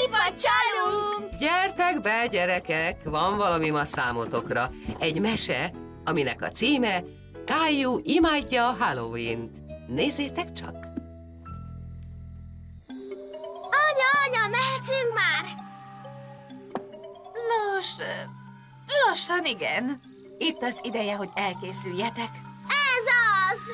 itt vagy csalunk! Gyertek be, gyerekek! Van valami ma számotokra. Egy mese, aminek a címe Caillou imádja a Halloween-t. Nézzétek csak! Anya, mehetünk már? Nos, lassan igen. Itt az ideje, hogy elkészüljetek. Ez az!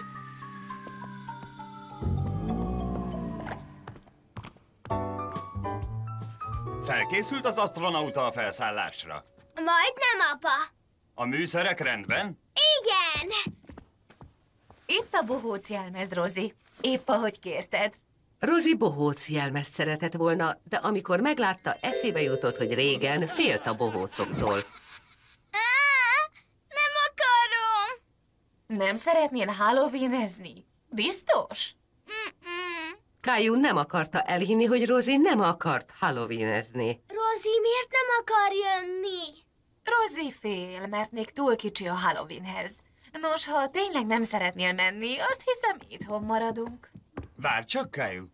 Felkészült az asztronauta a felszállásra? Majdnem, apa. A műszerek rendben? Igen. Itt a bohóc jelmez, Rozi. Épp ahogy kérted. Rozi bohóc jelmezt szeretett volna, de amikor meglátta, eszébe jutott, hogy régen félt a bohócoktól. Nem akarom. Nem szeretnél Halloweenezni? Biztos? Caillou nem akarta elhinni, hogy Rozi nem akart Halloweenezni. Rozi miért nem akar jönni? Rozi fél, mert még túl kicsi a Halloweenhez. Nos, ha tényleg nem szeretnél menni, azt hiszem, itthon maradunk. Várj csak, Caillou.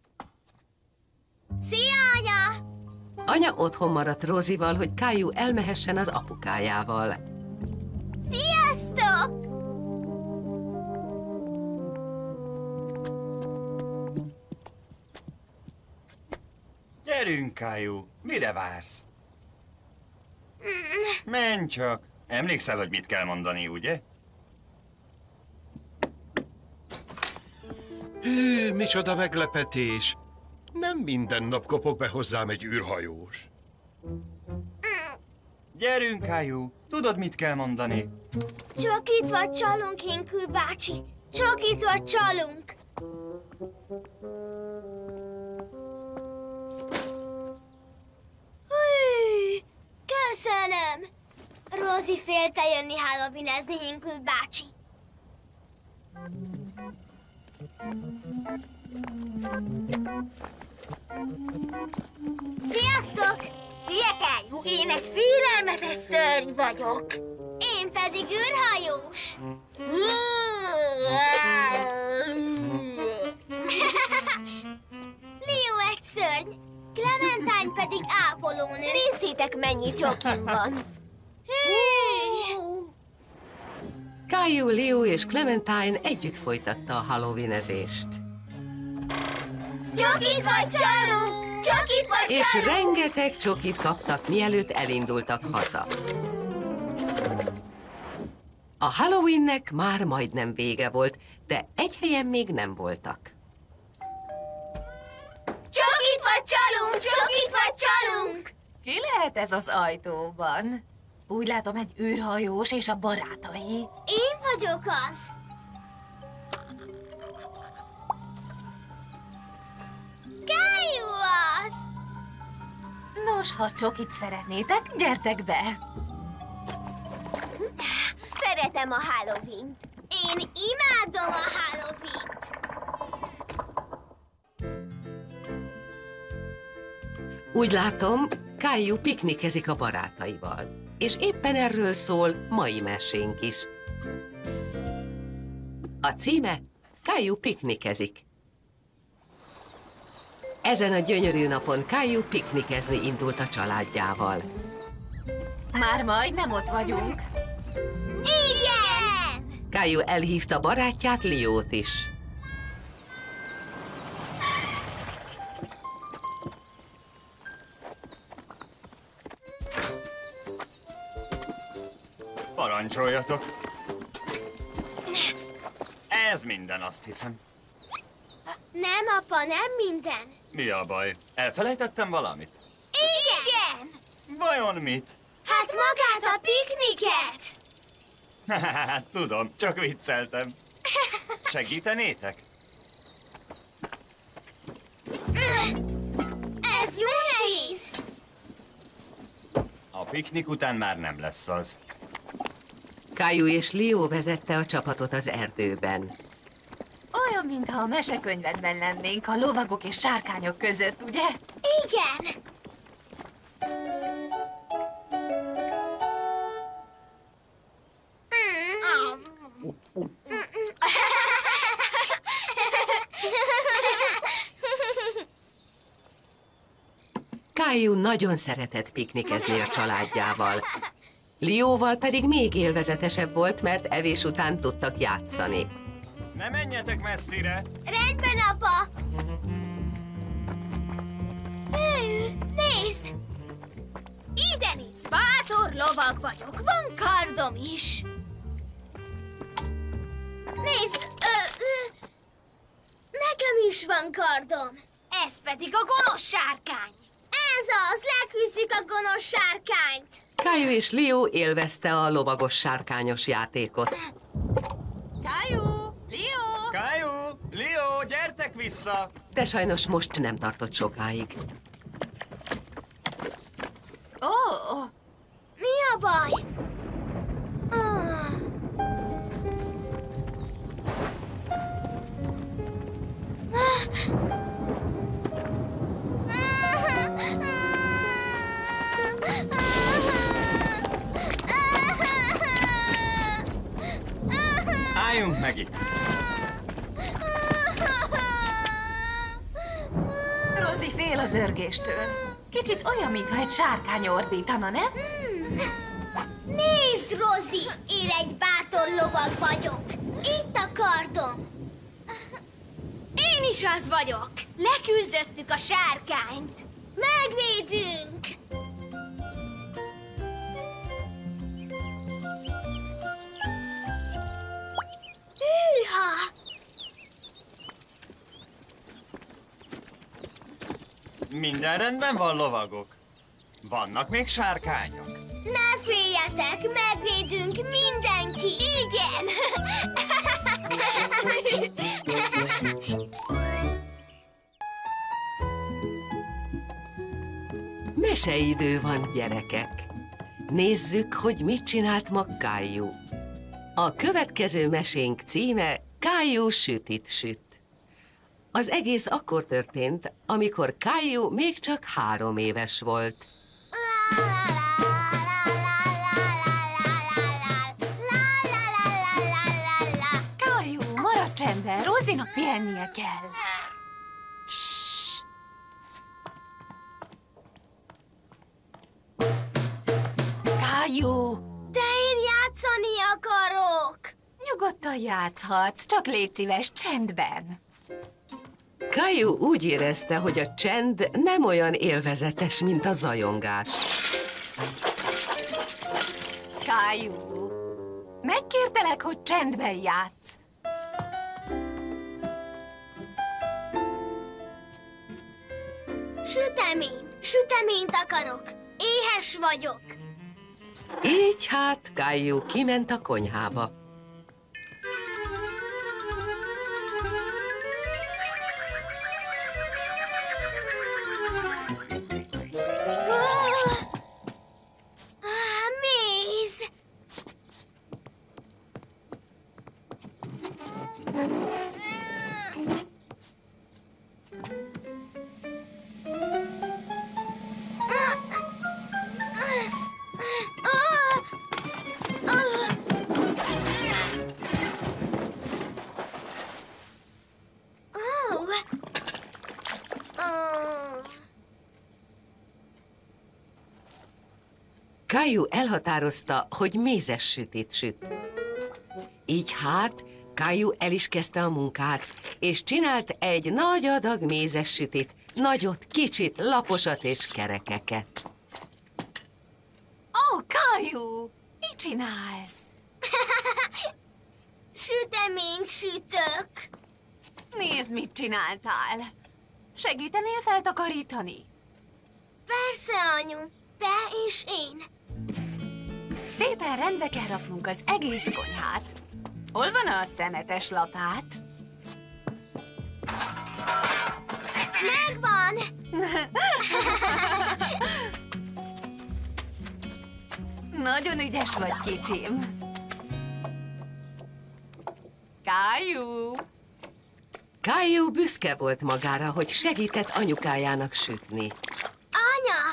Szia, anya! Anya otthon maradt Rozival, hogy Caillou elmehessen az apukájával. Sziasztok! Gyerünk, Caillou. Mire vársz? Menj csak. Emlékszel, hogy mit kell mondani, ugye? Hű, micsoda meglepetés! Nem minden nap kopog be hozzám egy űrhajós. Gyerünk, Caillou. Tudod, mit kell mondani? Csak itt vagy csalunk, Hinkül bácsi. Csak itt vagy csalunk. Hű, köszönöm. Rozi félte jönni Halloweenezni, Hinkül bácsi. Sziasztok! Szia, Caillou, én egy félelmetes szörny vagyok. Én pedig űrhajós. Leo egy szörny, Clementine pedig ápolónő. Nézzétek, mennyi csokim van. Hű! Caillou, Leo és Clementine együtt folytatta a Halloweenezést. Csak itt vagy csalunk! Csak itt vagy És csalunk! rengeteg csokit kaptak, mielőtt elindultak haza. A Halloweennek már majdnem vége volt, de egy helyen még nem voltak. Csak itt vagy csalunk! Csak itt vagy csalunk! Ki lehet ez az ajtóban? Úgy látom, egy űrhajós és a barátai. Én vagyok az. Caillou az! Nos, ha csokit szeretnétek, gyertek be! Szeretem a Halloween-t. Én imádom a Halloween-t. Úgy látom, Caillou piknikezik a barátaival. És éppen erről szól mai mesénk is. A címe Caillou piknikezik. Ezen a gyönyörű napon Caillou piknikezni indult a családjával. Már majdnem ott vagyunk. Igen! Caillou elhívta barátját, Leót is. Parancsoljatok. Ez minden, azt hiszem. Nem, apa, nem minden. Mi a baj? Elfelejtettem valamit? Igen! Vajon mit? Hát magát a pikniket! Hát tudom, csak vicceltem. Segítenétek? Ez jó nehéz! A piknik után már nem lesz az. Caillou és Leo vezette a csapatot az erdőben. Olyan, mintha a mesekönyvedben lennénk a lovagok és sárkányok között, ugye? Igen! Caillou nagyon szeretett piknikezni a családjával. Leóval pedig még élvezetesebb volt, mert evés után tudtak játszani. Ne menjetek messzire! Rendben, apa! Nézd! Igenis, bátor lovag vagyok, van kardom is. Nézd, nekem is van kardom. Ez pedig a gonosz sárkány. Ez az, leküzdjük a gonosz sárkányt. Caillou és Leo élvezte a lovagos sárkányos játékot. Caillou! Leo! Caillou! Leo, gyertek vissza! De sajnos most nem tartott sokáig. Ó! Mi a baj? Ah. Álljunk meg itt! Rosie fél a dörgéstől. Kicsit olyan, mintha egy sárkány ordítana, nem? Nézd, Rosie, én egy bátor lovag vagyok. Itt a kardom. Én is az vagyok. Leküzdöttük a sárkányt. Megvédünk. Hűha! Minden rendben van, lovagok? Vannak még sárkányok? Ne féljetek, megvédünk mindenkit! Igen! Meseidő van, gyerekek. Nézzük, hogy mit csinált ma Caillou. A következő mesénk címe Caillou sütit süt. Az egész akkor történt, amikor Caillou még csak 3 éves volt. Caillou, maradj csendben, Rosie-nak pihennie kell. Caillou! De én játszani akarok! Nyugodtan játszhatsz, csak légy szíves, csendben. Caillou úgy érezte, hogy a csend nem olyan élvezetes, mint a zajongás. Caillou, megkértelek, hogy csendben játsz. Süteményt akarok. Éhes vagyok. Így hát Caillou kiment a konyhába. Méz! Caillou elhatározta, hogy mézes sütit süt. Így hát Caillou el is kezdte a munkát, és csinált egy nagy adag mézes sütit, nagyot, kicsit, laposat és kerekeket. Ó, Caillou, mit csinálsz? Süteményt sütök. Nézd, mit csináltál. Segítenél feltakarítani? Persze, anyu. Te és én. Szépen rendbe kell raknunk az egész konyhát. Hol van a szemetes lapát? Megvan! Nagyon ügyes vagy, kicsim. Caillou! Caillou büszke volt magára, hogy segített anyukájának sütni. Anya!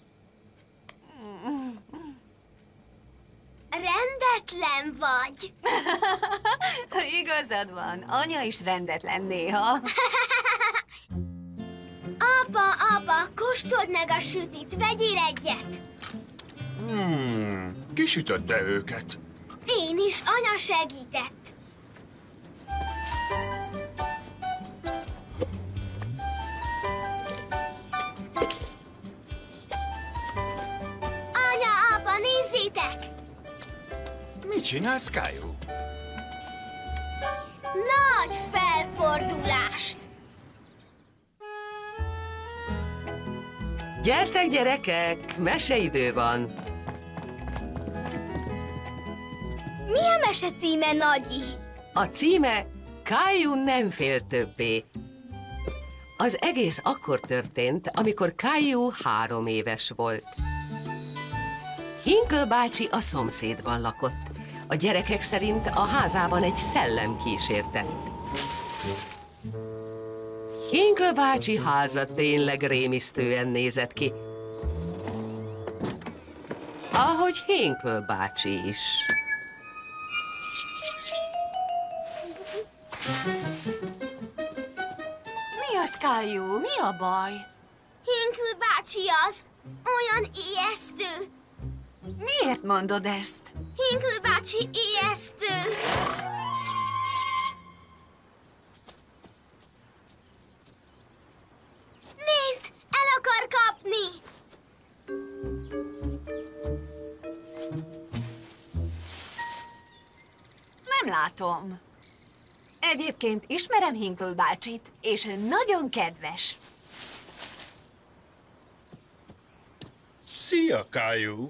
Rendetlen vagy. Igazad van, anya is rendetlen néha. Apa, kos Kóstold meg a sütit, vegyél egyet! Kisütötte őket. Én is, anya segített. Anya, apa, nézzétek! Mit csinálsz, Caillou? Nagy felfordulást! Gyertek, gyerekek, meseidő van. Mi a mese címe, Nagyi? A címe Caillou nem fél többé. Az egész akkor történt, amikor Caillou 3 éves volt. Hinkle bácsi a szomszédban lakott. A gyerekek szerint a házában egy szellem kísértett. Hinkle bácsi háza tényleg rémisztően nézett ki. Ahogy Hinkle bácsi is. Mi az, Caillou? Mi a baj? Hinkle bácsi az, olyan ijesztő. Miért mondod ezt? Hinkle bácsi ijesztő. Nézd, el akar kapni! Nem látom. Egyébként ismerem Hinkle bácsit, és ő nagyon kedves. Szia, Caillou!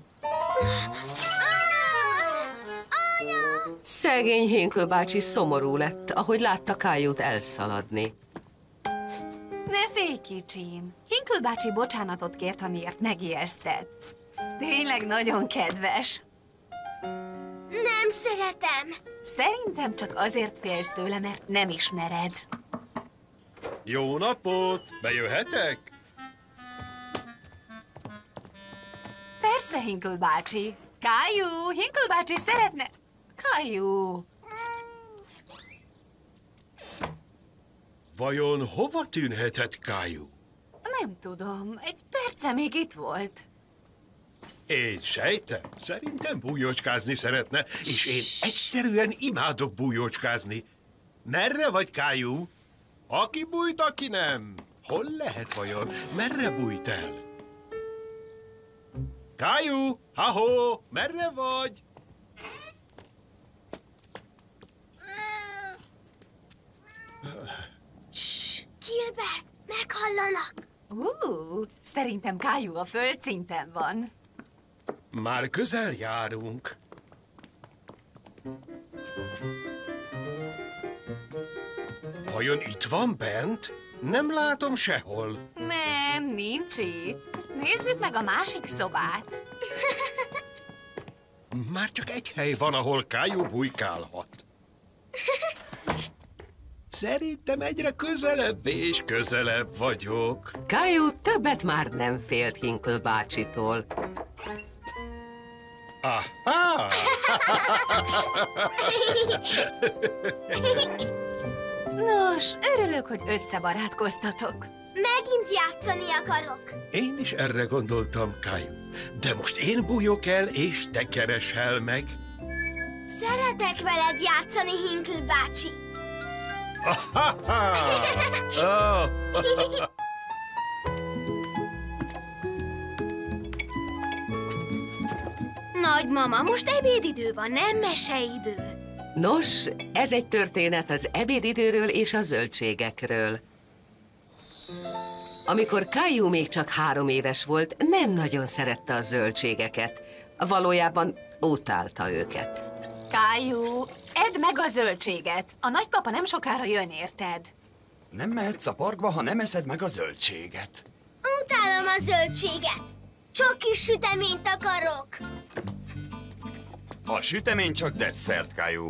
Szegény Hinkle bácsi szomorú lett, ahogy látta Caillout elszaladni. Ne félj, kicsim. Hinkle bácsi bocsánatot kért, amiért megijesztett. Tényleg nagyon kedves. Nem szeretem. Szerintem csak azért félsz tőle, mert nem ismered. Jó napot! Bejöhetek? Persze, Hinkle bácsi. Caillou, Hinkle bácsi szeretne... Caillou. Vajon hova tűnhetett Caillou? Nem tudom, egy perce még itt volt. Én sejtem, szerintem bújócskázni szeretne, és én egyszerűen imádok bújócskázni. Merre vagy, Caillou? Aki bújt, aki nem? Hol lehet vajon? Merre bújt el? Caillou, ha-ho, merre vagy? Gilbert, meghallanak. Szerintem Caillou a földszinten van. Már közel járunk. Vajon itt van bent? Nem látom sehol. Nem, nincs itt. Nézzük meg a másik szobát. Már csak egy hely van, ahol Caillou bujkálhat. Szerintem egyre közelebb és közelebb vagyok. Caillou többet már nem félt Hinkle bácsitól. Aha! Nos, örülök, hogy összebarátkoztatok. Megint játszani akarok. Én is erre gondoltam, Caillou. De most én bújok el, és te keresel meg. Szeretek veled játszani, Hinkle bácsi. Oh. Nagymama, most ebédidő van, nem meseidő. Nos, ez egy történet az ebédidőről és a zöldségekről. Amikor Caillou még csak 3 éves volt, nem nagyon szerette a zöldségeket. Valójában utálta őket. Caillou, edd meg a zöldséget. A nagypapa nem sokára jön, érted? Nem mehetsz a parkba, ha nem eszed meg a zöldséget. Utálom a zöldséget. Csak kis süteményt akarok. A sütemény csak desszert, Caillou.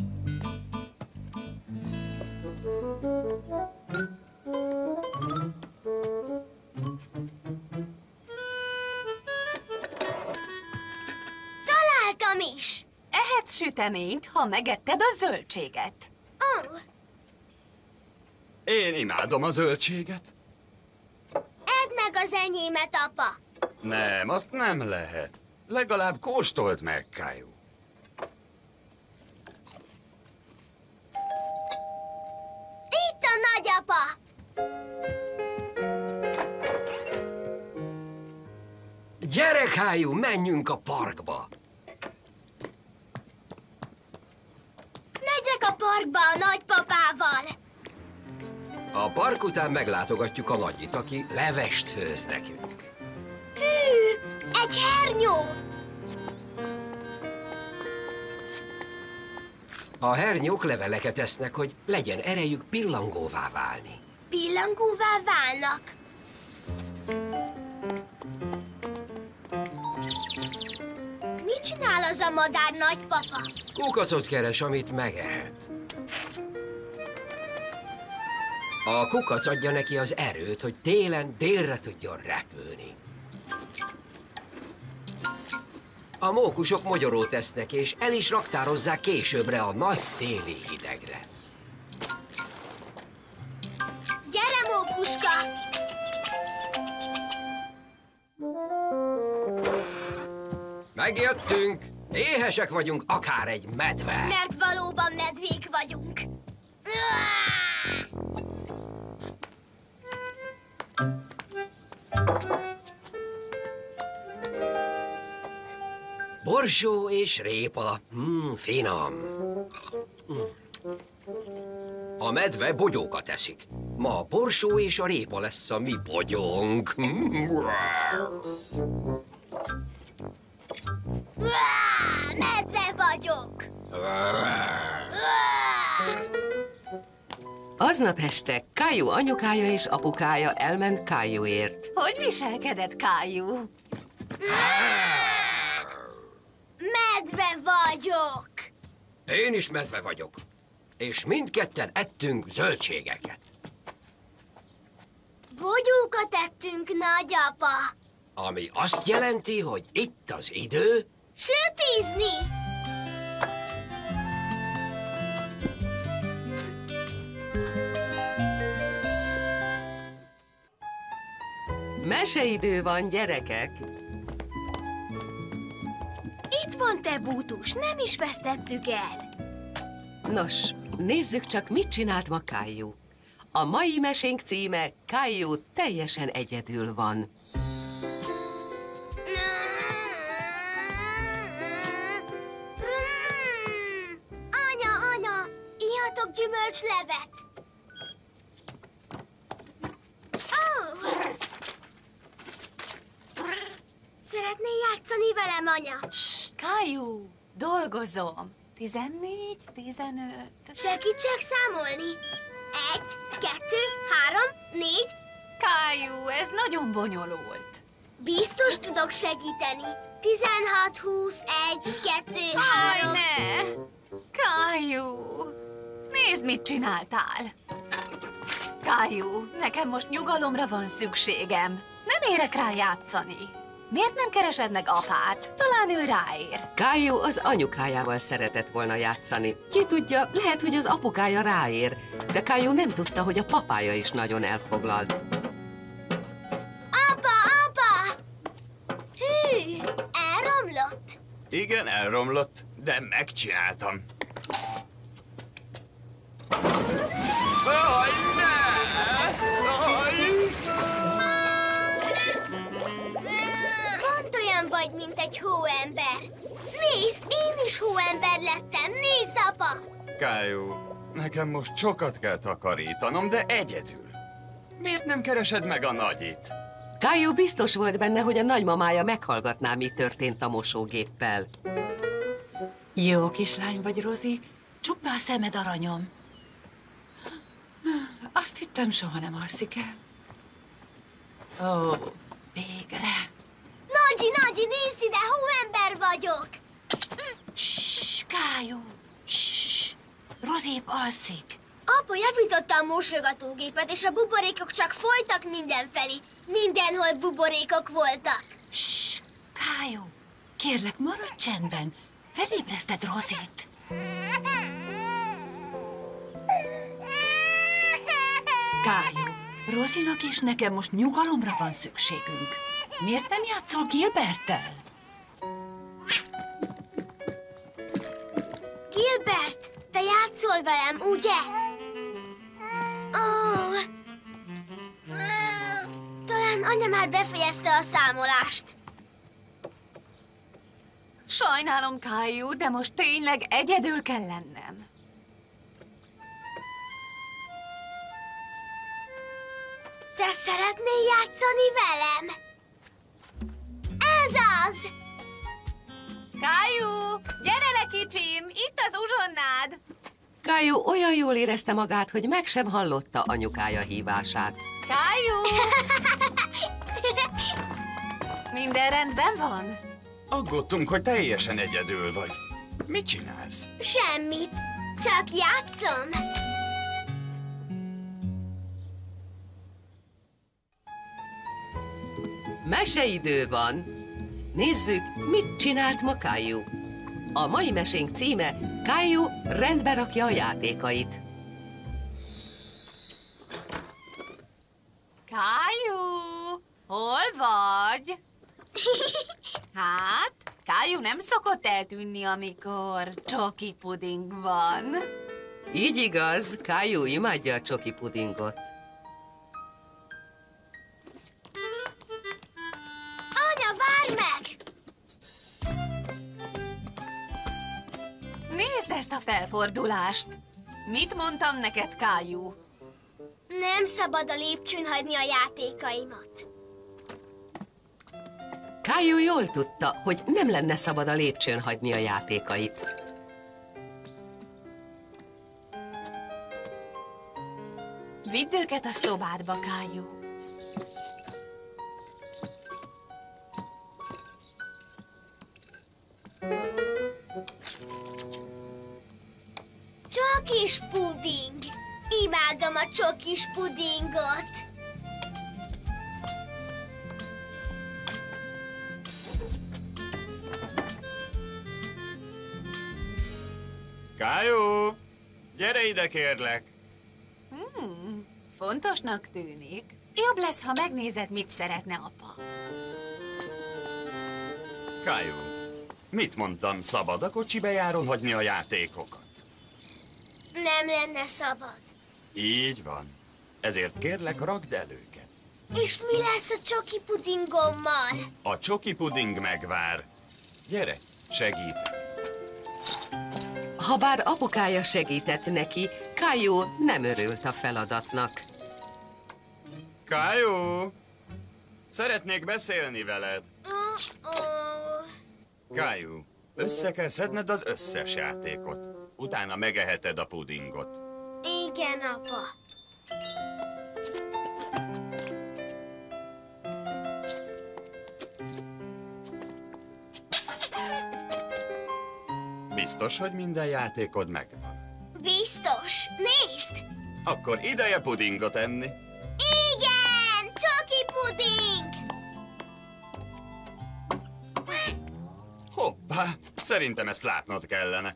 Találtam is. Ehetsz süteményt, ha megetted a zöldséget. Oh, Én imádom a zöldséget. edd meg az enyémet, apa. Nem, azt nem lehet. Legalább kóstold meg, Caillou. Itt a nagyapa. Gyere, Caillou, menjünk a parkba! Megyek a parkba a nagypapával. A park után meglátogatjuk a nagyit, aki levest főz nekünk. Hű, egy hernyó. A hernyók leveleket esznek, hogy legyen erejük pillangóvá válni. Pillangóvá válnak. Mit csinál az a madár, nagypapa? Kukacot keres, amit megehet. A kukac adja neki az erőt, hogy télen délre tudjon repülni. A mókusok mogyorót esznek, és el is raktározzák későbbre a nagy téli hidegre. Gyere, mókuska! Megjöttünk! Éhesek vagyunk, akár egy medve! Mert valóban medvék vagyunk. Borsó és répa. Finom. A medve bogyókat eszik. Ma a borsó és a répa lesz a mi bogyónk. Medve vagyok. Aznap este Caillou anyukája és apukája elment Caillouért. Hogy viselkedett, Caillou? Medve vagyok. Én is medve vagyok. És mindketten ettünk zöldségeket. Bogyókat ettünk, nagyapa. Ami azt jelenti, hogy itt az idő... Sütizni! Meseidő van, gyerekek! Itt van, te bútus, nem is vesztettük el. Nos, nézzük csak, mit csinált ma Caillou. A mai mesénk címe Caillou teljesen egyedül van. Anya, ihatok gyümölcslevet. Szeretnél játszani velem, anya? Caillou, dolgozom. 14, 15... Segítsek számolni. 1, 2, 3, 4. Caillou, ez nagyon bonyolult. Biztos tudok segíteni. 16, 20, 1, 2, 3. Aj, ne! Caillou, nézd, mit csináltál. Caillou, nekem most nyugalomra van szükségem. Nem érek rá játszani. Miért nem keresed meg apát? Talán ő ráér. Caillou az anyukájával szeretett volna játszani. Ki tudja, lehet, hogy az apukája ráér, de Caillou nem tudta, hogy a papája is nagyon elfoglalt. Apa! Hű, elromlott. Igen, elromlott, de megcsináltam. Aj, ne! Pont olyan vagy, mint egy hóember. Nézd, én is hóember lettem. Nézd, apa! Caillou, nekem most sokat kell takarítanom, de egyedül. Miért nem keresed meg a nagyit? Caillou biztos volt benne, hogy a nagymamája meghallgatná, mi történt a mosógéppel. Jó kislány vagy, Rozi. Csukd be a szemed, aranyom. Azt hittem, soha nem alszik el. Ó, végre. Nagyi, nézz ide, hóember vagyok. Ssss, Caillou. Ssss. Rozi épp alszik. Apa javította a mosogatógépet, és a buborékok csak folytak mindenfelé. Mindenhol buborékok voltak. Ssss, Caillou. Kérlek, maradj csendben. Felébreszted Rozit. Caillou, Rozinak és nekem most nyugalomra van szükségünk. Miért nem játszol Gilberttel? Gilbert, te játszol velem, ugye? Ó, talán anya már befejezte a számolást. Sajnálom, Caillou, de most tényleg egyedül kell lennem. Te szeretnél játszani velem? Ez az! Caillou, gyere le, kicsim! Itt az uzsonnád! Caillou olyan jól érezte magát, hogy meg sem hallotta anyukája hívását. Caillou! Minden rendben van? Aggódtunk, hogy teljesen egyedül vagy. Mit csinálsz? Semmit, csak játszom. Meseidő van! Nézzük, mit csinált ma Caillou. A mai mesénk címe Caillou rendbe rakja a játékait. Caillou, hol vagy? Hát, Caillou nem szokott eltűnni, amikor csoki puding van. Így igaz, Caillou imádja a csoki pudingot. Anya, várj meg! Nézd ezt a felfordulást! Mit mondtam neked, Caillou? Nem szabad a lépcsőn hagyni a játékaimat. Caillou jól tudta, hogy nem lenne szabad a lépcsőn hagyni a játékait. Vidd őket a szobádba, Caillou. Csokis puding! Imádom a csokis pudingot! Caillou, gyere ide, kérlek! Fontosnak tűnik. Jobb lesz, ha megnézed, mit szeretne apa. Caillou, mit mondtam, szabad a kocsi bejáron hagyni a játékokat? Nem lenne szabad. Így van. Ezért kérlek, rakd el őket. És mi lesz a csoki pudingommal? A csoki puding megvár. Gyere, segítek. Habár apukája segített neki, Caillou nem örült a feladatnak. Caillou, szeretnék beszélni veled. Caillou, össze kell szedned az összes játékot. Utána megeheted a pudingot. Igen, apa. Biztos, hogy minden játékod megvan? Biztos. Nézd! Akkor ideje pudingot enni. Igen! Csoki puding! Hoppá! Szerintem ezt látnod kellene.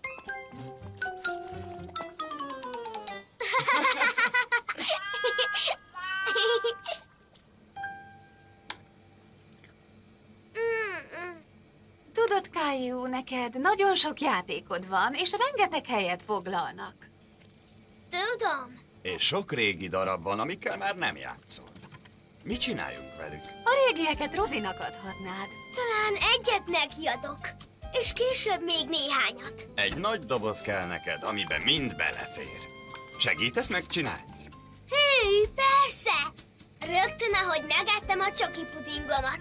Tudod, Caillou, neked nagyon sok játékod van, és rengeteg helyet foglalnak. Tudom. És sok régi darab van, amikkel már nem játszol. Mit csináljunk velük? A régieket Rozinak adhatnád. Talán egyet nekiadok, és később még néhányat. Egy nagy doboz kell neked, amiben mind belefér. Segítesz megcsinálni? Hű, persze! Rögtön, ahogy megettem a csoki pudingomat.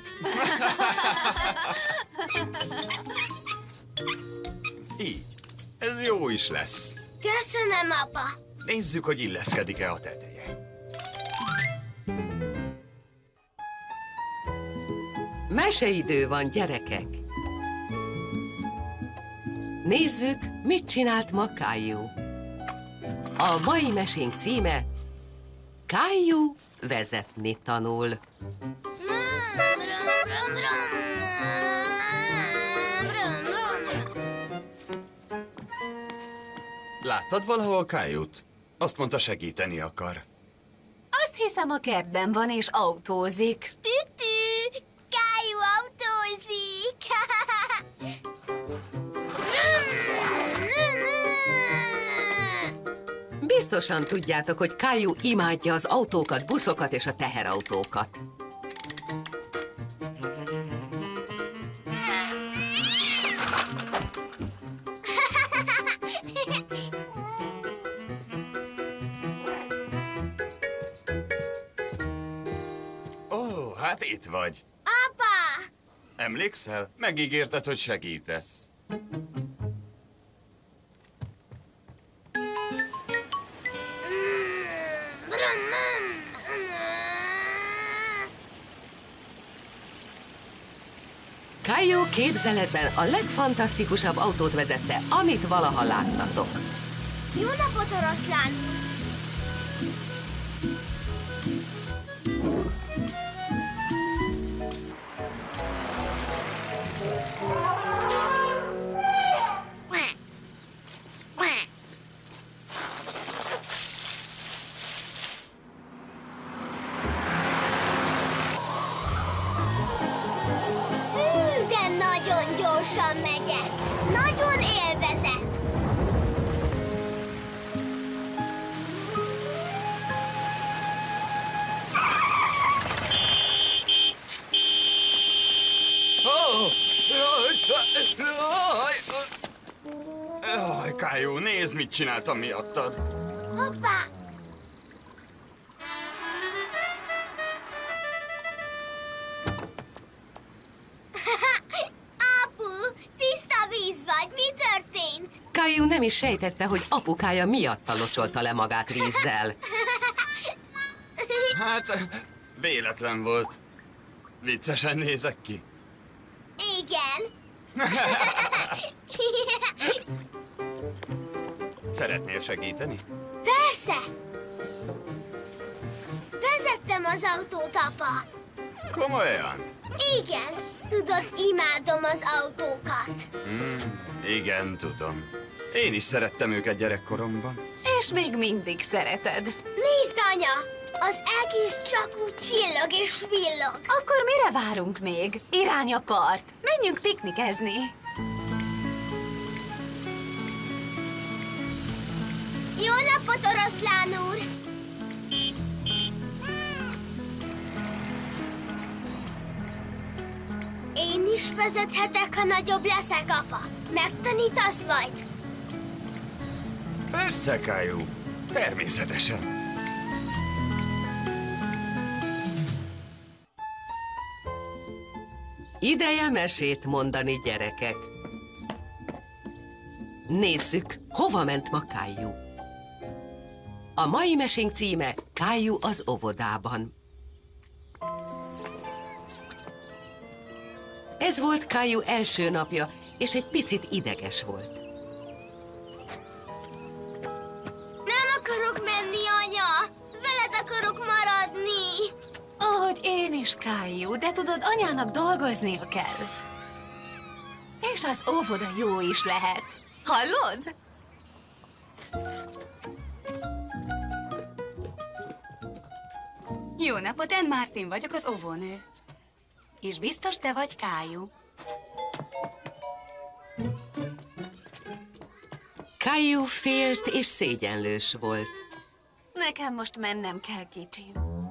Így. Ez jó is lesz. Köszönöm, apa. Nézzük, hogy illeszkedik-e a teteje. Meseidő van, gyerekek! Nézzük, mit csinált ma Caillou. A mai mesénk címe Caillou vezetni tanul. Láttad valahol Caillout? Azt mondta, segíteni akar. Azt hiszem, a kertben van és autózik. Tütü! Kájú autózik! Biztosan tudjátok, hogy Kájú imádja az autókat, buszokat és a teherautókat. Ó, hát itt vagy. Apa! Emlékszel? Megígérted, hogy segítesz. Kájú képzeletben a legfantasztikusabb autót vezette, amit valaha láttatok. Jó napot, oroszlán! De nagyon gyorsan megyek. Nagyon élvezem. Jaj, Kájú, nézd, mit csináltam miattad. Hoppá! Apu, tiszta víz vagy, mi történt? Kájú nem is sejtette, hogy apukája miatta locsolta le magát vízzel. Hát, véletlen volt. Viccesen nézek ki. Igen. Szeretnél segíteni? Persze. Vezettem az autót, apa. Komolyan? Igen. Tudod, imádom az autókat. Igen, tudom. Én is szerettem őket gyerekkoromban. És még mindig szereted. Nézd, anya! Az egész csak úgy csillog és villog. Akkor mire várunk még? Irány a part. Menjünk piknikezni. Jó napot, oroszlán úr! Én is vezethetek, ha nagyobb leszek, apa. Megtanítasz majd? Persze, Kájú. Természetesen. Ideje mesét mondani, gyerekek. Nézzük, hova ment ma Kájú. A mai mesénk címe Kájú az óvodában. Ez volt Kájú első napja, és egy picit ideges volt. Nem akarok menni, anya! Veled akarok maradni! Ahogy én is, Kájú, de tudod, anyának dolgoznia kell. És az óvoda jó is lehet. Hallod? Jó napot, Ann Martin vagyok, az óvónő. És biztos te vagy Kájú. Kájú félt és szégyenlős volt. Nekem most mennem kell, kicsim.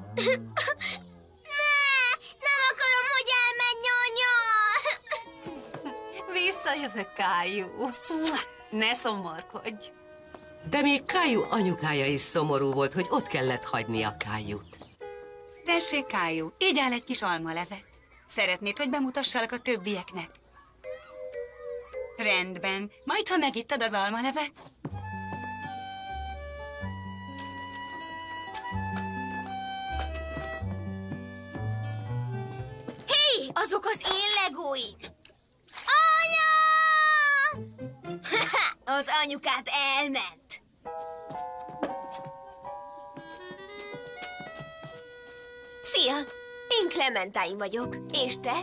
Nem akarom, hogy elmenj, anya! Visszajövök, Kájú. Ne szomorkodj. De még Kájú anyukája is szomorú volt, hogy ott kellett hagynia Kájút. Tessék, Kájú, így áll egy kis almalevet. Szeretnéd, hogy bemutassalak a többieknek? Rendben. Majd, ha megittad az almalevet? Hé, azok az én legóim! Anya! Az anyukát elment. Szia! Én Clementine vagyok. És te?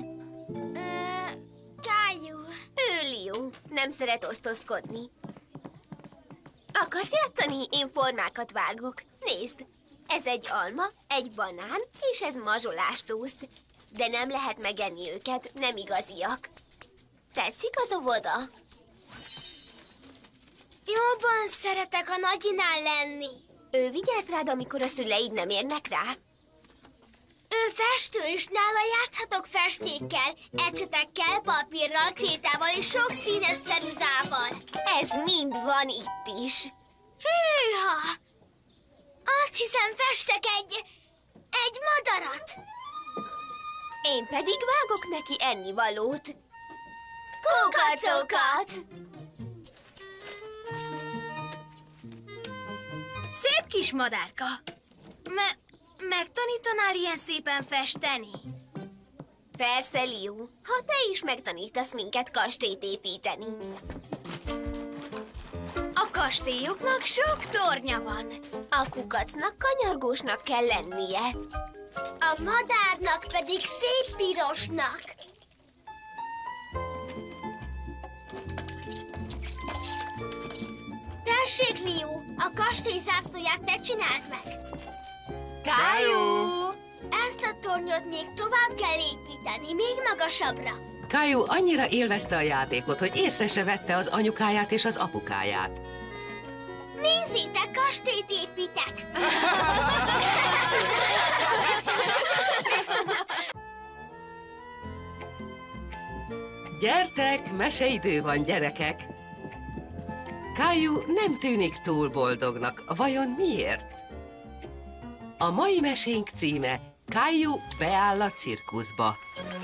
Kájú. Ő Liu. Nem szeret osztozkodni. Akarsz játszani? Én formákat vágok. Nézd. Ez egy alma, egy banán, és ez mazsolástószt. De nem lehet megenni őket, nem igaziak. Tetszik az óvoda? Jobban szeretek a nagyinál lenni. Ő vigyáz rád, amikor a szüleid nem érnek rá? Ő festő, és nála játszhatok festékkel, ecsetekkel, papírral, krétával és sok színes ceruzával. Ez mind van itt is. Hűha! Azt hiszem, festek egy madarat. Én pedig vágok neki ennivalót. Kukacokat! Szép kis madárka. Megtanítanál ilyen szépen festeni? Persze, Liu. Ha te is megtanítasz minket kastélyt építeni. A kastélyoknak sok tornya van. A kukacnak kanyargósnak kell lennie. A madárnak pedig szép pirosnak. Tessék, Liu, a kastély zászlóját te csináld meg. Caillou! Ezt a tornyot még tovább kell építeni, még magasabbra. Caillou annyira élvezte a játékot, hogy észre se vette az anyukáját és az apukáját. Nézzétek, kastélyt építek! Gyertek, meseidő van, gyerekek! Caillou nem tűnik túl boldognak. Vajon miért? A mai mesénk címe Caillou beáll a cirkuszba.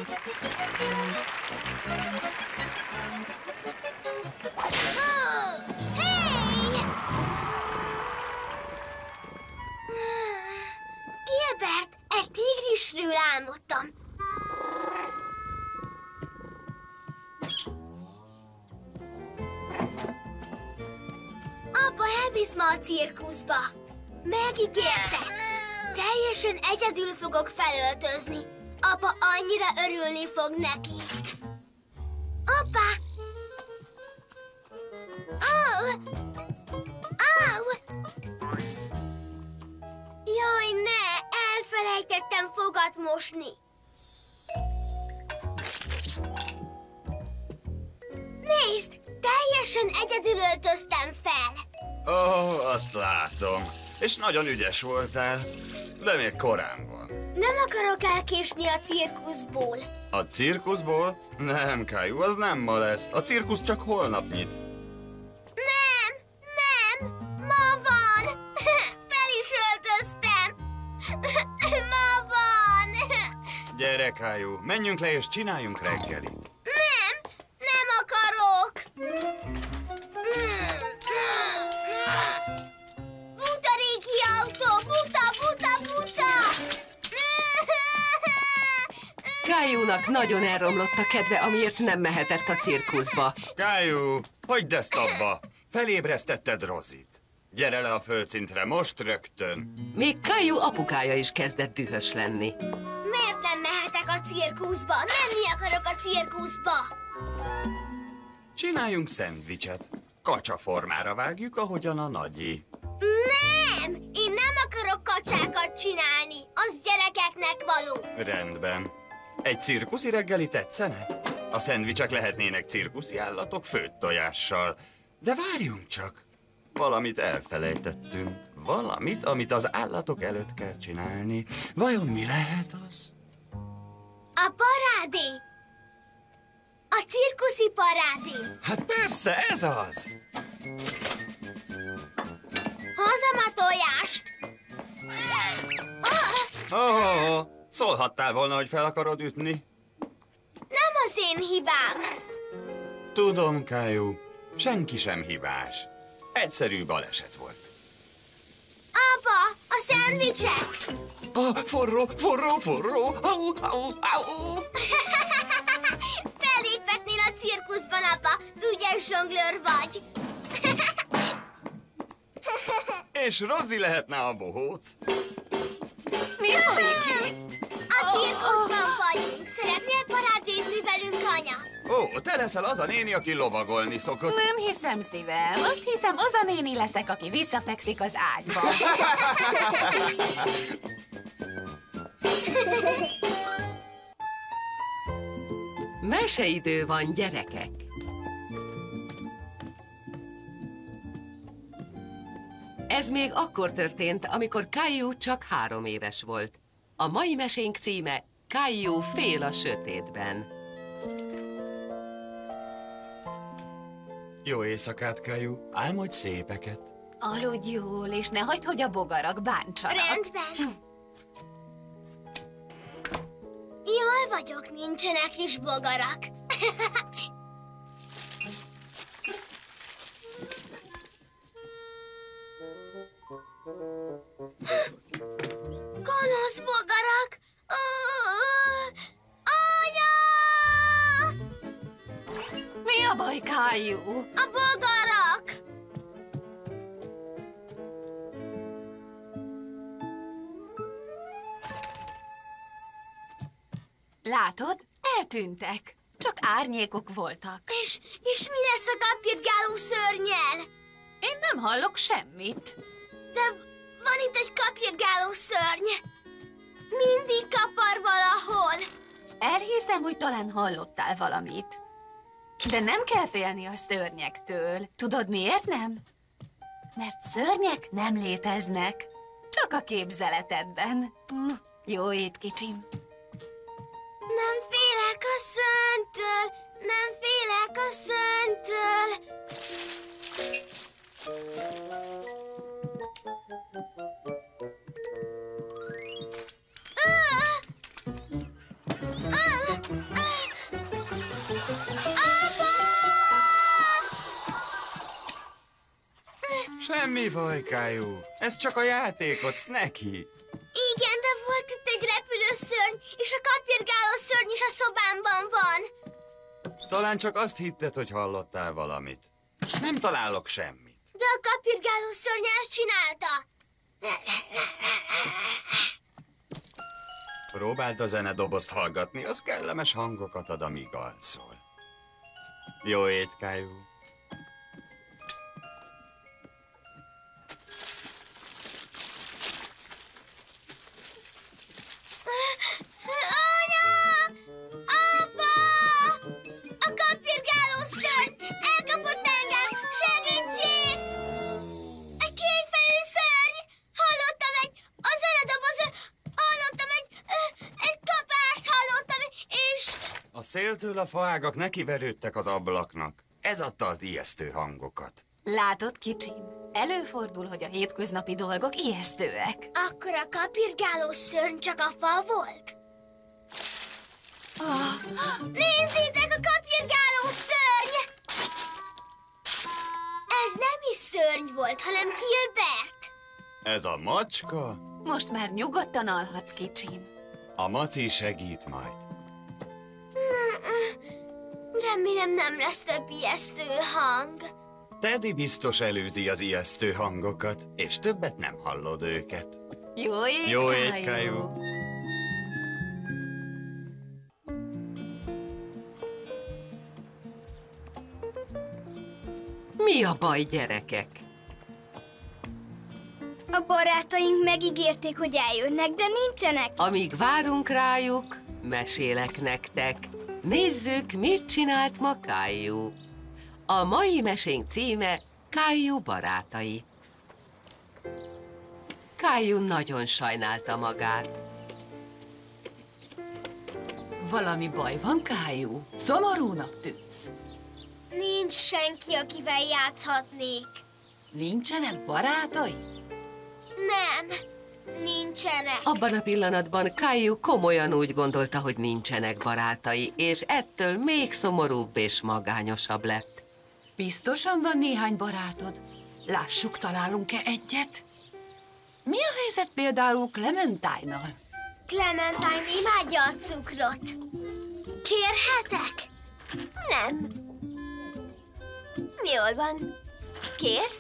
Gilbert, egy tigrisről álmodtam. Apa elvisz ma a cirkuszba. Megígérte. Teljesen egyedül fogok felöltözni. Apa annyira örülni fog neki. Apa! Ó! Ó! Jaj, ne! Elfelejtettem fogat mosni. Nézd! Teljesen egyedül öltöztem fel. Ó, azt látom. És nagyon ügyes voltál. De még korán van. Nem akarok elkésni a cirkuszból. A cirkuszból? Nem, Caillou, az nem ma lesz. A cirkusz csak holnap nyit. Nem, ma van. Fel is öltöztem. Ma van. Gyere, Caillou, menjünk le és csináljunk reggelit. Nem akarok. Buta régi autó, buta. Caillou-nak nagyon elromlott a kedve, amiért nem mehetett a cirkuszba. Caillou, hagyd ezt abba. Felébresztetted Rosit. Gyere le a földszintre, most rögtön. Még Caillou apukája is kezdett dühös lenni. Miért nem mehetek a cirkuszba? Menni akarok a cirkuszba. Csináljunk szendvicset. Kacsa formára vágjuk, ahogyan a nagyi. Nem! Én nem akarok kacsákat csinálni. Az gyerekeknek való. Rendben. Egy cirkuszi reggeli tetszene? A szendvicsek lehetnének cirkuszi állatok főtt tojással. De várjunk csak! Valamit elfelejtettünk. Valamit, amit az állatok előtt kell csinálni. Vajon mi lehet az? A parádé! A cirkuszi parádé! Hát persze, ez az! Hozom a tojást! Szólhattál volna, hogy fel akarod ütni. Nem az én hibám. Tudom, Caillou, senki sem hibás. Egyszerű baleset volt. Apa, a szendvicsek! Forró! Au! Felléphetnél a cirkuszban, apa. Ügyes zsonglőr vagy. És Rosie lehetne a bohóc. Mi folyik itt? A cirkuszban vagyunk. Szeretnél parádézni velünk, anya? Ó, te leszel az a néni, aki lovagolni szokott. Nem hiszem, szívem. Azt hiszem, az a néni leszek, aki visszafekszik az ágyba. Meseidő van, gyerekek! Ez még akkor történt, amikor Caillou csak 3 éves volt. A mai mesénk címe Caillou fél a sötétben. Jó éjszakát, Caillou. Álmodj szépeket. Aludj jól, és ne hagyd, hogy a bogarak bántsanak. Rendben. Jól vagyok, nincsenek is bogarak. Gonosz bogarak! Anya! Mi a baj, Caillou? A bogarak! Látod? Eltűntek. Csak árnyékok voltak. És mi lesz a kapirgáló szörnnyel? Én nem hallok semmit. De van itt egy kapirgáló szörny. Mindig kapar valahol. Elhiszem, hogy talán hallottál valamit. De nem kell félni a szörnyektől. Tudod, miért nem? Mert szörnyek nem léteznek. Csak a képzeletedben. Jó ét, kicsim. Nem félek a szörnytől, nem félek a szörnytől. Semmi baj, Caillou. Ez csak a játékot, Snacky. Igen, de volt itt egy repülő szörny, és a kapirgáló szörny is a szobámban van. Talán csak azt hitted, hogy hallottál valamit. Nem találok semmit. De a kapirgáló szörny ezt csinálta. Próbáld a zenedobozt hallgatni, az kellemes hangokat ad, amíg alszol. Jó ét, Caillou. A széltől a faágak nekiverődtek az ablaknak. Ez adta az ijesztő hangokat. Látod, kicsim? Előfordul, hogy a hétköznapi dolgok ijesztőek. Akkor a kapirgáló szörny csak a fa volt? Nézzétek, a kapirgáló szörny! Ez nem is szörny volt, hanem Gilbert. Ez a macska? Most már nyugodtan alhatsz, kicsim. A maci segít majd. Remélem nem lesz több ijesztő hang. Teddy biztos előzi az ijesztő hangokat, és többet nem hallod őket. Jó ét, Jó ét, Caillou. Mi a baj, gyerekek? A barátaink megígérték, hogy eljönnek, de nincsenek. Amíg várunk rájuk, mesélek nektek. Nézzük, mit csinált ma Caillou. A mai mesénk címe Caillou barátai. Caillou nagyon sajnálta magát. Valami baj van, Caillou? Szomorúnak tűnsz. Nincs senki, akivel játszhatnék. Nincsenek barátai? Nem, nincsenek. Abban a pillanatban Caillou komolyan úgy gondolta, hogy nincsenek barátai, és ettől még szomorúbb és magányosabb lett. Biztosan van néhány barátod? Lássuk, találunk-e egyet? Mi a helyzet például Clementine-nal? Clementine imádja a cukrot. Kérhetek? Nem. Jól van. Kérsz?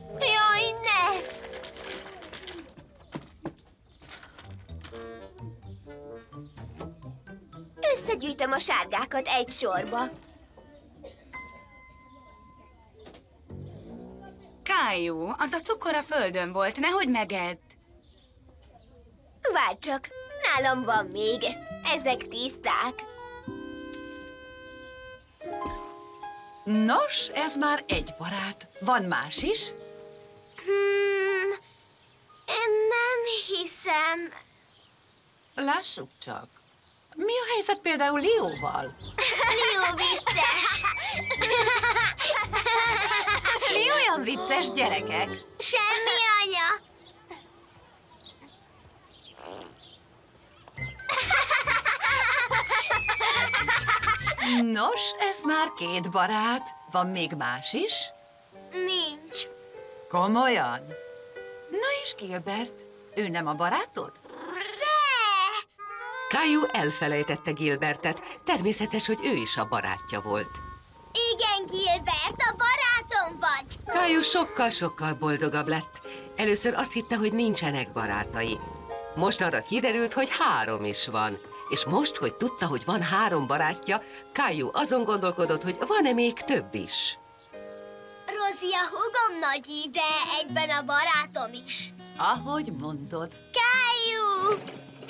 Jaj, ne! Összegyűjtöm a sárgákat egy sorba. Caillou, az a cukor a földön volt, nehogy megedd. Várj csak, nálam van még. Ezek tiszták. Nos, ez már egy barát. Van más is? Én nem hiszem. Lássuk csak. Mi a helyzet például Leóval? Leo vicces. Mi olyan vicces, gyerekek? Semmi, anya. Nos, ez már két barát. Van még más is? Nincs. Komolyan? Na és Gilbert, ő nem a barátod? Caillou elfelejtette Gilbertet. Természetes, hogy ő is a barátja volt. Igen, Gilbert, a barátom vagy. Caillou sokkal-sokkal boldogabb lett. Először azt hitte, hogy nincsenek barátai. Most arra kiderült, hogy 3 is van. És most, hogy tudta, hogy van 3 barátja, Caillou azon gondolkodott, hogy van-e még több is. Rosie a húgom nagyi, de egyben a barátom is. Ahogy mondod. Caillou!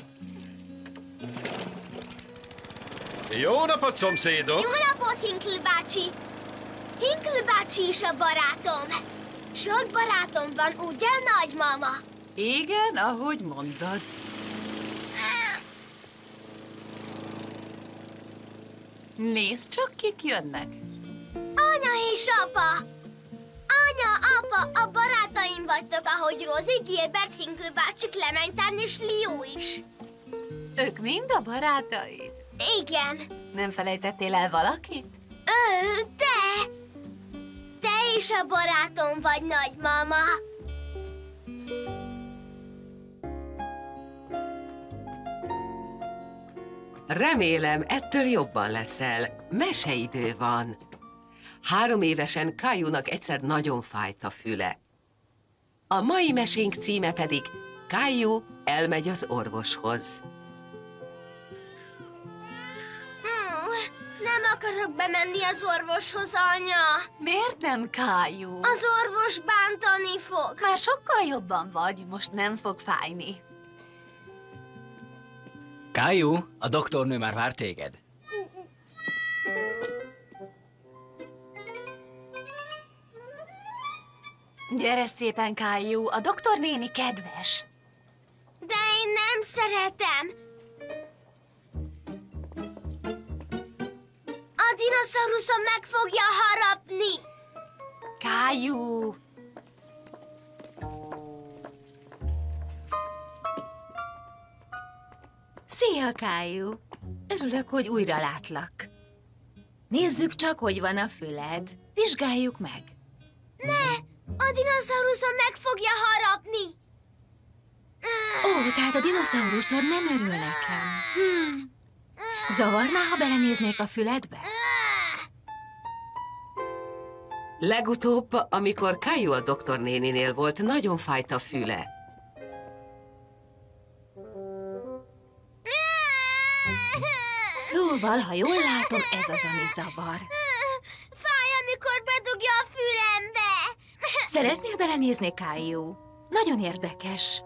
Jó napot, szomszédok! Jó napot, Hinkle bácsi! Hinkle bácsi is a barátom. Sok barátom van, ugye, nagymama? Igen, ahogy mondod. Nézd csak, kik jönnek. Anya és apa! Anya, apa, a barátaim vagytok, ahogy Rosie, Gilbert, Hinkle bácsi, Clementine és Leo is. Ők mind a barátaid? Igen. Nem felejtettél el valakit? Te! Te is a barátom vagy, nagymama. Remélem, ettől jobban leszel. Meseidő van. 3 évesen Caillou-nak egyszer nagyon fájt a füle. A mai mesénk címe pedig Caillou elmegy az orvoshoz. Nem akarok bemenni az orvoshoz, anya. Miért nem, Caillou? Az orvos bántani fog. Már sokkal jobban vagy, most nem fog fájni. Caillou, a doktornő már vár téged. Gyere szépen, Caillou, a doktornéni kedves. De én nem szeretem. A dinoszauruszom meg fogja harapni. Caillou! Szia, Caillou! Örülök, hogy újra látlak. Nézzük csak, hogy van a füled. Vizsgáljuk meg. Ne! A dinoszauruszom meg fogja harapni. Ó, tehát a dinoszauruszod nem örül nekem. Zavarná, ha belenéznék a füledbe? Legutóbb, amikor Caillou a doktornéninél volt, nagyon fájt a füle. Szóval, ha jól látom, ez az, ami zavar. Fáj, amikor bedugja a fülembe. Szeretnél belenézni, Caillou? Nagyon érdekes.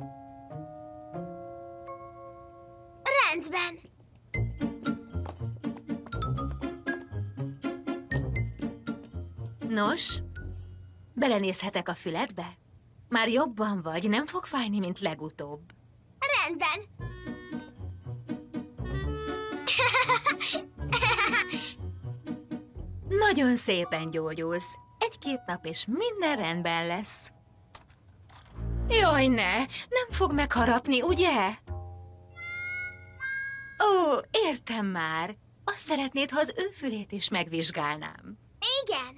Rendben. Nos, belenézhetek a füledbe? Már jobban vagy, nem fog fájni, mint legutóbb. Rendben. Nagyon szépen gyógyulsz. 1-2 nap, és minden rendben lesz. Jaj, ne! Nem fog megharapni, ugye? Ó, értem már. Azt szeretnéd, ha az ő fülét is megvizsgálnám. Igen.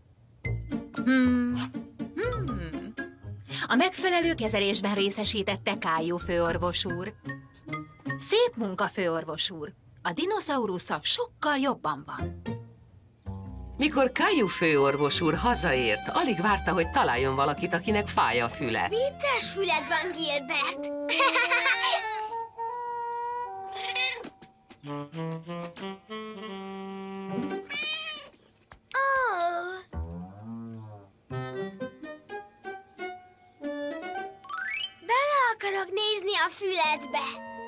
A megfelelő kezelésben részesítette Caillou főorvos úr. Szép munka, főorvos úr. A dinoszaurusza sokkal jobban van. Mikor Caillou főorvos úr hazaért, alig várta, hogy találjon valakit, akinek fáj a füle. Vicces füled van, Gilbert. Bele akarok nézni a füledbe.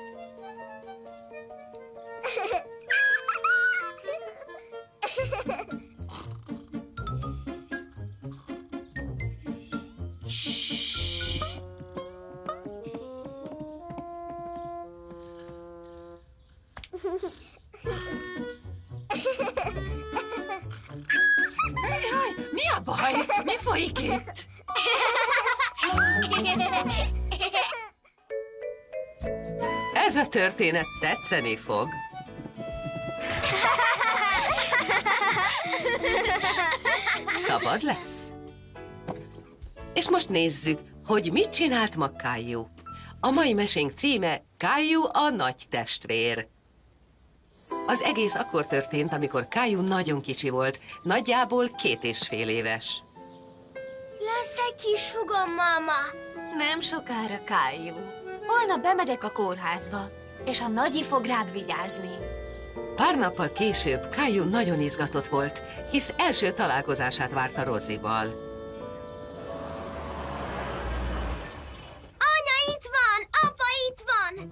Jaj, mi a baj? Mi folyik itt? Ez a történet tetszeni fog. Szabad lesz. És most nézzük, hogy mit csinált ma Caillou. A mai mesénk címe Caillou a nagy testvér. Az egész akkor történt, amikor Caillou nagyon kicsi volt, nagyjából 2,5 éves. Lesz egy kis húgom, mama. Nem sokára, Caillou. Holnap bemegyek a kórházba, és a nagyi fog rád vigyázni. Pár nappal később Caillou nagyon izgatott volt, hisz első találkozását várta Rosie-val. Anya itt van, apa itt van.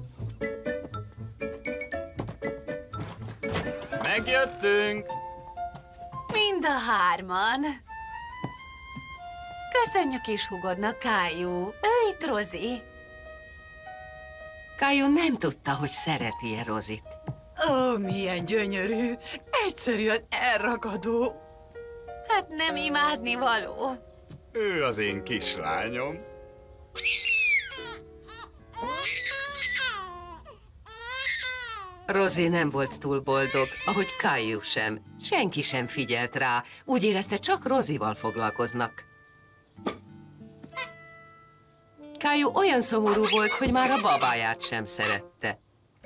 Megjöttünk! Mind a hárman. Köszönjük kis húgodnak, Caillou. Ő itt Rosie. Caillou nem tudta, hogy szereti-e Rosie-t. Ó, milyen gyönyörű! Egyszerűen elragadó. Hát nem imádni való. Ő az én kislányom. Rosie nem volt túl boldog, ahogy Caillou sem. Senki sem figyelt rá, úgy érezte, csak Rosie-val foglalkoznak. Caillou olyan szomorú volt, hogy már a babáját sem szerette.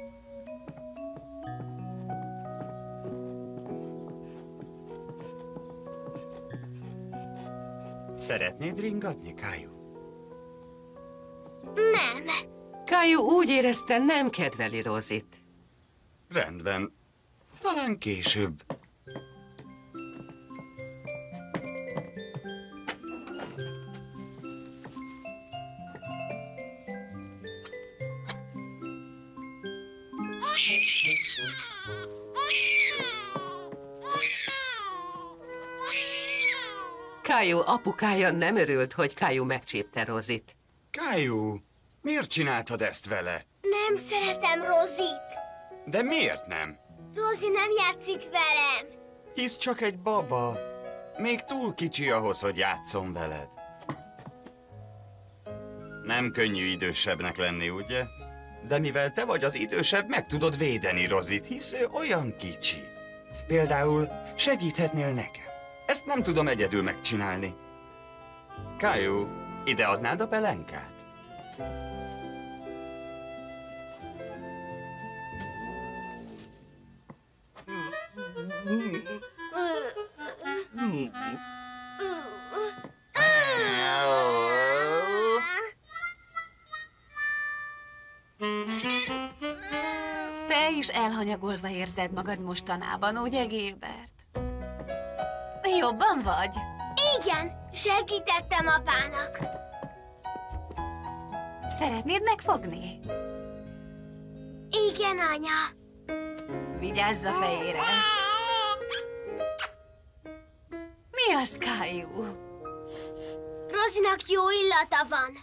Szeretnéd ringatni, Caillou? Nem. Caillou úgy érezte, nem kedveli Rosie-t. Rendben. Talán később. Caillou apukája nem örült, hogy Caillou megcsípte Rosie-t. Caillou, miért csináltad ezt vele? Nem szeretem Rosie-t. De miért nem? Rosie nem játszik velem. Hisz csak egy baba. Még túl kicsi ahhoz, hogy játszom veled. Nem könnyű idősebbnek lenni, ugye? De mivel te vagy az idősebb, meg tudod védeni Rosie-t, hisz ő olyan kicsi. Például segíthetnél nekem. Ezt nem tudom egyedül megcsinálni. Caillou, ide adnád a pelenkát? Te is elhanyagolva érzed magad mostanában, ugye, Gilbert? Jobban vagy? Igen, segítettem apának. Szeretnéd megfogni? Igen, anya. Vigyázz a fejére. Mi az, Caillou? Rosie-nak jó illata van.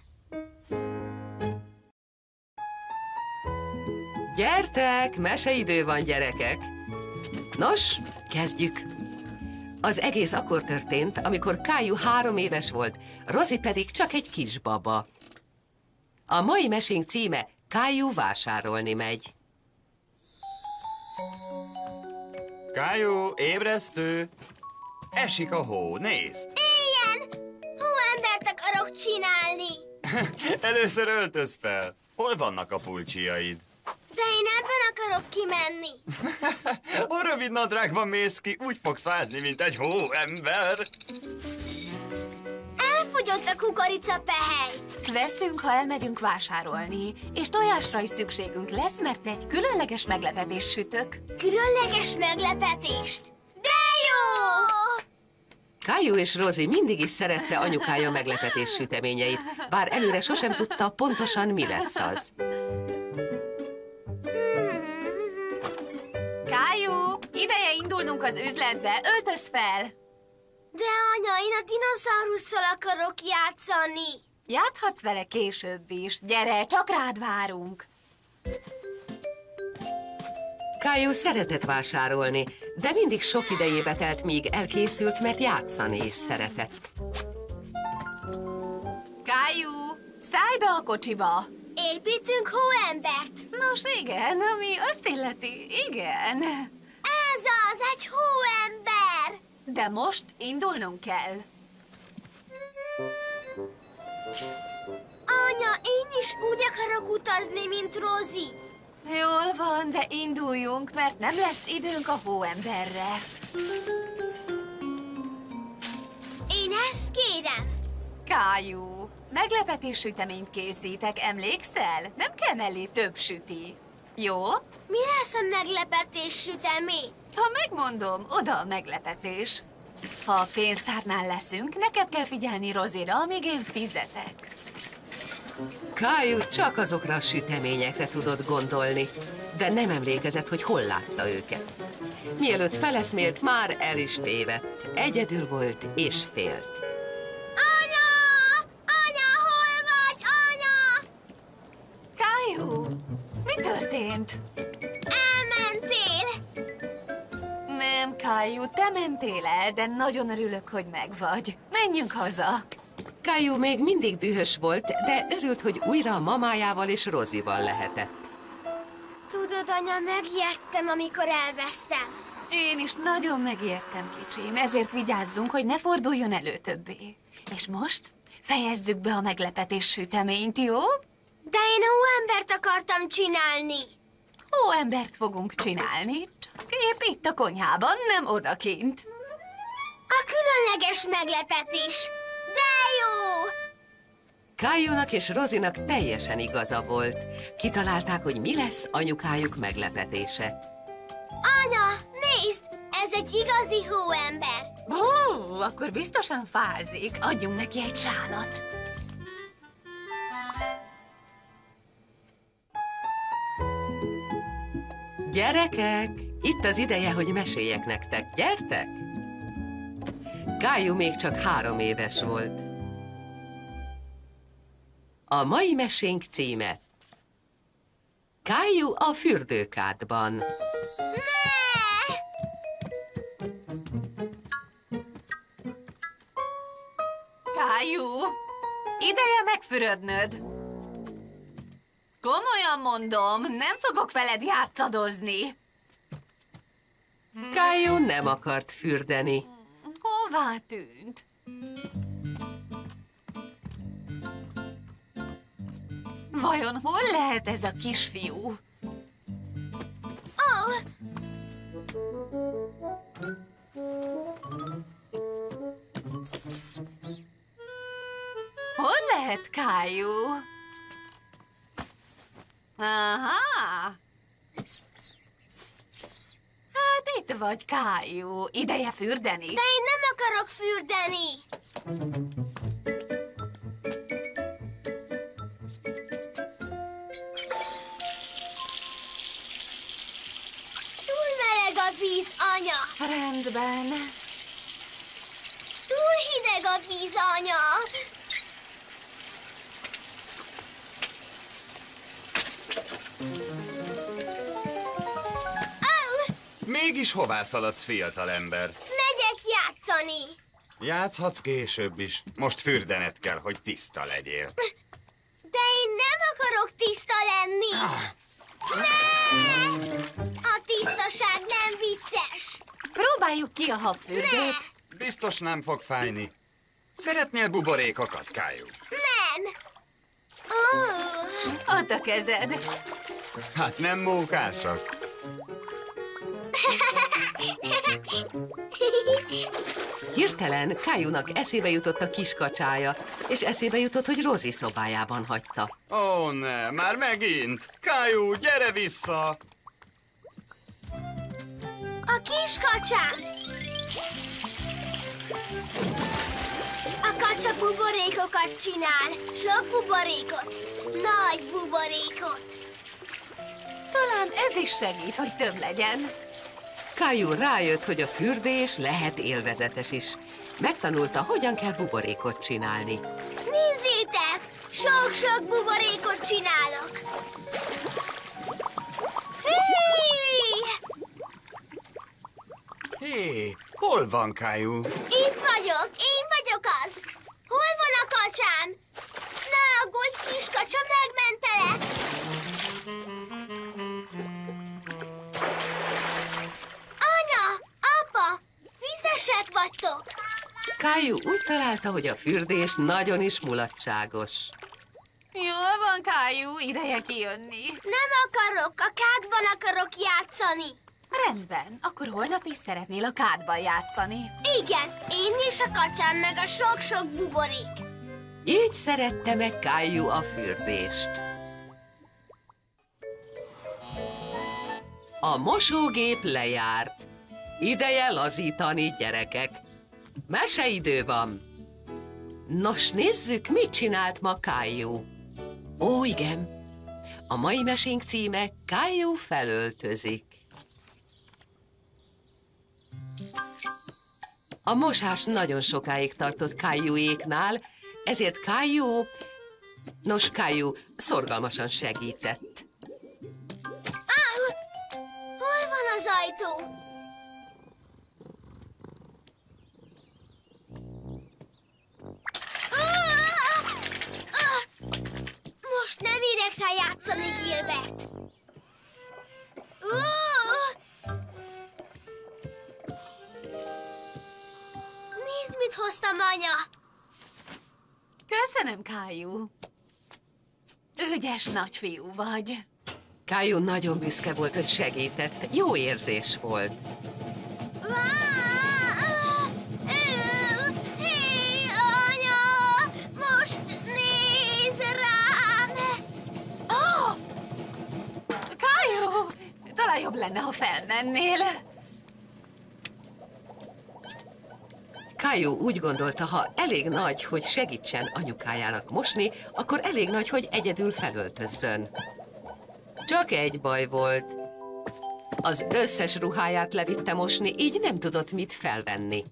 Gyertek, meseidő van, gyerekek! Nos, kezdjük! Az egész akkor történt, amikor Caillou 3 éves volt, Rosie pedig csak egy kisbaba. A mai mesénk címe Caillou vásárolni megy. Caillou, ébresztő! Esik a hó, nézd! Éljen! Hóembert akarok csinálni. Először öltöz fel. Hol vannak a pulcsiaid? De én ebben akarok kimenni. A rövid nadrágban mész ki, úgy fogsz fázni, mint egy hóember. Elfogyott a kukoricapehely. Veszünk, ha elmegyünk vásárolni, és tojásra is szükségünk lesz, mert egy különleges meglepetést sütök. Különleges meglepetést? De jó! Caillou és Rosie mindig is szerette anyukája meglepetés süteményeit, bár előre sosem tudta pontosan, mi lesz az. Caillou, ideje indulnunk az üzletbe, öltöz fel! De anya, én a dinoszaurusszal akarok játszani. Játszhatsz vele később is. Gyere, csak rád várunk. Caillou szeretett vásárolni, de mindig sok idejébe telt, míg elkészült, mert játszani is szeretett. Caillou, szállj be a kocsiba! Építünk hóembert. Nos, igen, ami azt illeti, igen. Ez az, egy hóember! De most indulnunk kell. Anya, én is úgy akarok utazni, mint Rosie. Jól van, de induljunk, mert nem lesz időnk a hóemberre. Én ezt kérem. Caillou, meglepetés süteményt készítek, emlékszel? Nem kell mellé több süti. Jó? Mi lesz a meglepetés sütemény? Ha megmondom, oda a meglepetés. Ha a pénztárnál leszünk, neked kell figyelni Rosie-ra, amíg én fizetek. Caillou csak azokra a süteményekre tudott gondolni, de nem emlékezett, hogy hol látta őket. Mielőtt feleszmélt, már el is tévedt. Egyedül volt és félt. Anya! Anya, hol vagy, anya? Caillou, mi történt? Elmentél. Nem, Caillou, te mentél el, de nagyon örülök, hogy megvagy. Menjünk haza. Caillou még mindig dühös volt, de örült, hogy újra a mamájával és Rosie-val lehetett. Tudod, anya, megijedtem, amikor elvesztem. Én is nagyon megijedtem, kicsim, ezért vigyázzunk, hogy ne forduljon elő többé. És most fejezzük be a meglepetés süteményt, jó? De én hóembert akartam csinálni. Hóembert fogunk csinálni, csak épp itt a konyhában, nem odakint. A különleges meglepetés. De jó! Caillou-nak és Rosie-nak teljesen igaza volt. Kitalálták, hogy mi lesz anyukájuk meglepetése. Anya, nézd! Ez egy igazi hóember. Akkor biztosan fázik. Adjunk neki egy sálat. Gyerekek, itt az ideje, hogy meséljek nektek. Gyertek! Caillou még csak 3 éves volt. A mai mesénk címe Caillou a fürdőkádban. Caillou, ideje megfürödnöd. Komolyan mondom, nem fogok veled játszadozni. Caillou nem akart fürdeni. Hová tűnt? Vajon hol lehet ez a kisfiú? Oh. Hol lehet Caillou? Aha! Hát itt vagy, Caillou. Ideje fürdeni. De én nem akarok fürdeni. Túl meleg a víz, anya. Rendben. Túl hideg a víz, anya. Mégis hová szaladsz, fiatalember? Megyek játszani. Játszhatsz később is. Most fürdened kell, hogy tiszta legyél. De én nem akarok tiszta lenni. Ne! A tisztaság nem vicces. Próbáljuk ki a habfürdőt. Biztos nem fog fájni. Szeretnél buborékokat, Caillou? Nem. Add a kezed. Hát nem mókásak. Hirtelen Caillounak eszébe jutott a kis kacsája, és eszébe jutott, hogy Rosie szobájában hagyta. Ó, ne, már megint! Caillou, gyere vissza! A kis kacsám! A kacsa buborékokat csinál. Sok buborékot. Nagy buborékot. Talán ez is segít, hogy több legyen. Caillou rájött, hogy a fürdés lehet élvezetes is. Megtanulta, hogyan kell buborékot csinálni. Nézzétek! Sok-sok buborékot csinálok. Hé, hol van Caillou? Itt vagyok, én vagyok az. Hol van a kacsám? Ne aggódj, kis kacsa, megmentelek. Anya, apa, vizesek vagytok. Caillou úgy találta, hogy a fürdés nagyon is mulatságos. Jól van, Caillou, ideje kijönni. Nem akarok, a kádban akarok játszani. Rendben, akkor holnap is szeretnél a kádban játszani. Igen, én és a kacsám, meg a sok-sok buborék. Így szerette meg Caillou a fürdést. A mosógép lejárt. Ideje lazítani, gyerekek. Meseidő van. Nos, nézzük, mit csinált ma Caillou. Ó, igen. A mai mesénk címe Caillou felöltözik. A mosás nagyon sokáig tartott Caillouéknál, ezért Caillou szorgalmasan segített. Hol van az ajtó? Most nem érek rá játszani, Gilbert. Nézd, mit hoztam, anya! Köszönöm, Caillou. Ügyes nagyfiú vagy. Caillou nagyon büszke volt, hogy segített. Jó érzés volt. Hé, anya! Most nézz rám! Caillou, talán jobb lenne, ha felmennél. Caillou úgy gondolta, ha elég nagy, hogy segítsen anyukájának mosni, akkor elég nagy, hogy egyedül felöltözzön. Csak egy baj volt. Az összes ruháját levitte mosni, így nem tudott mit felvenni.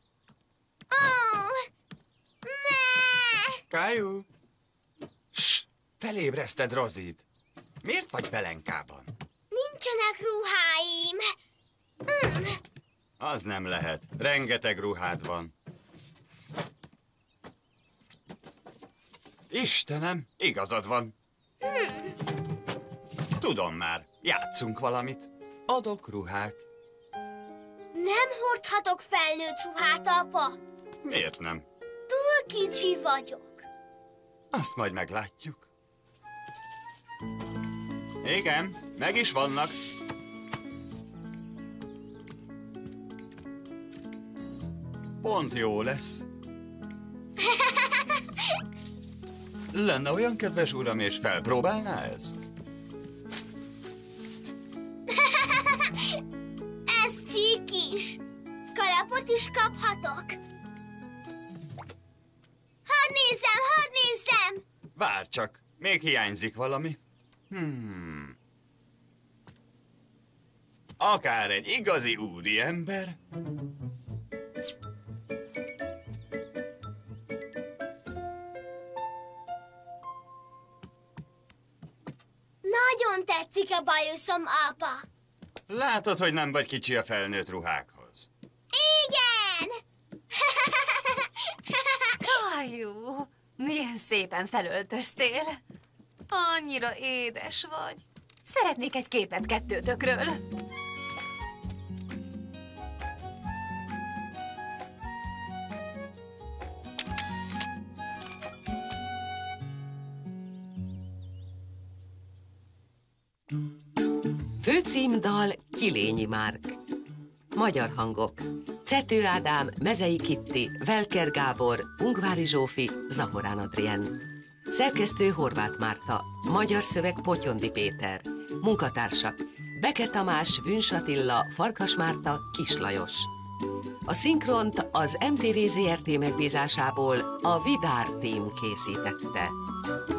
Caillou! Ssss! Felébreszted Rosie-t. Miért vagy pelenkában? Nincsenek ruháim. Az nem lehet. Rengeteg ruhád van. Istenem, igazad van. Tudom már, játszunk valamit. Adok ruhát. Nem hordhatok felnőtt ruhát, apa. Miért nem? Túl kicsi vagyok. Azt majd meglátjuk. Igen, meg is vannak. Pont jó lesz. Lenne olyan kedves uram, és felpróbálná ezt? Ez csíkis. Kalapot is kaphatok. Hadd nézzem! Várj csak, még hiányzik valami. Akár egy igazi úriember. Nagyon tetszik a bajuszom, apa. Látod, hogy nem vagy kicsi a felnőtt ruhákhoz. Igen! Caillou, milyen szépen felöltöztél. Annyira édes vagy. Szeretnék egy képet kettőtökről. Főcímdal Kilényi Márk. Magyar hangok: Cető Ádám, Mezei Kitti, Velker Gábor, Ungvári Zsófi, Zahorán Adrien. Szerkesztő Horváth Márta. Magyar szöveg Potyondi Péter. Munkatársak: Beke Tamás, Vünss Attila, Farkas Márta, Kis Lajos. A szinkront az MTV Zrt. Megbízásából a Vidár Team készítette.